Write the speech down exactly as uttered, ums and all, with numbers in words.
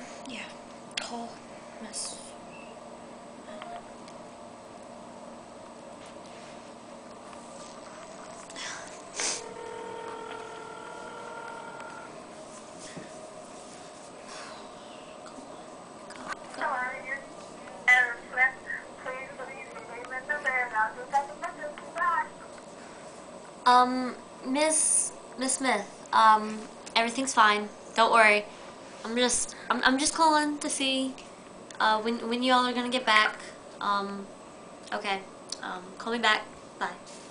yeah, whole mess. Um, Miss Miss Smith, um, everything's fine. Don't worry. I'm just I'm I'm just calling to see uh when when you all are gonna get back. Um, okay. Um, call me back. Bye.